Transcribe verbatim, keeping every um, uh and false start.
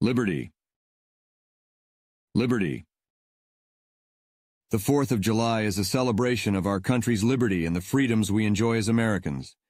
Liberty. Liberty. The fourth of July is a celebration of our country's liberty and the freedoms we enjoy as Americans.